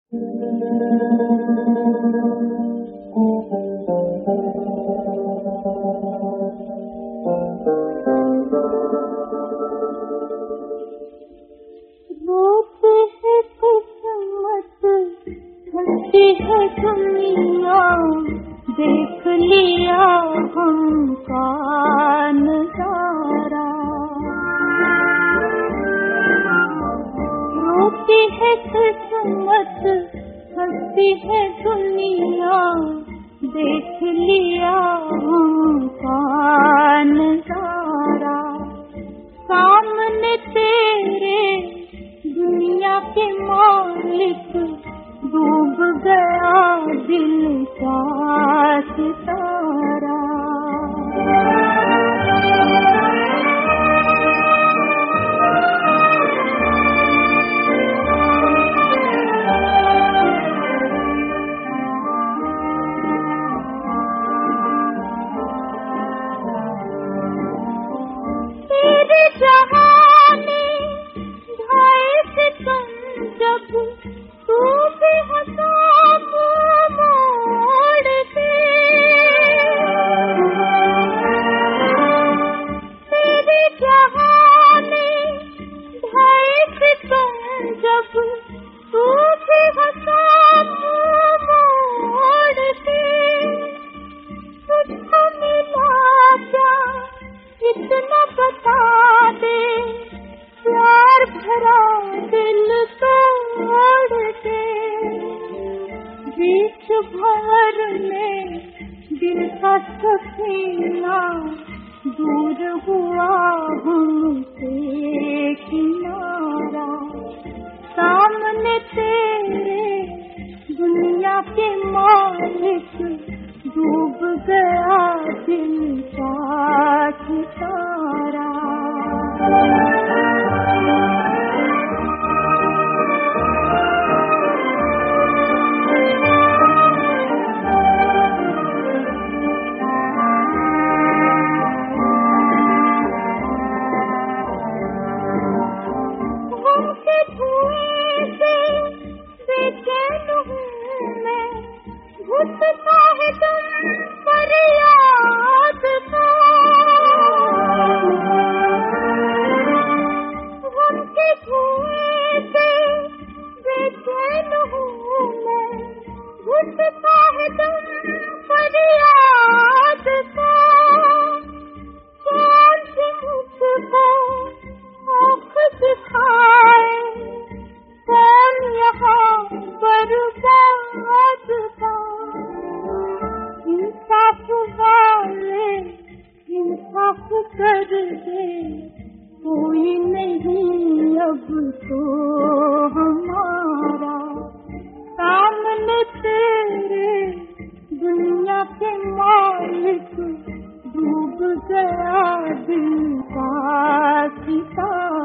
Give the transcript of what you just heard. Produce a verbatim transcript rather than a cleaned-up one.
रोती है किस्मत, हंसती है दुनिया, देख लिया हमका नजारा। रोती है किस्मत, हंसती है दुनिया, देख लिया हमका नजारा। सामने तेरे दुनिया के मालिक, डूब गया दिल का सितारा। तेरे जहां में ढाए सितम जब तू भी हंसा मोड़ के। तेरे जहां में ढाए सितम जब तू भी हंसा मोड़ के। तुझको मिला क्या इतना बता दे, प्यार भरा दिल तोड़ के। बीच भंवर में दिल का सफीना, दूर हुआ हमसे किनारा। सामने तेरे दुनिया के मालिक, डूब गया दिल का सितारा। हमके धुएं से बेचैन हूँ मैं, घुटता है तुम पर याद का। हमके धुएं से बेचैन हूँ मैं, घुटता है तुम पर याद का। कौन सी मुझको आँख दिखाए, कौन यहाँ बर्बाद का। इंसाफ वाले इंसाफ कर दे, कोई नहीं अब तो हमारा। सामने तेरे दुनिया के मालिक, डूब गया दिल का सितारा।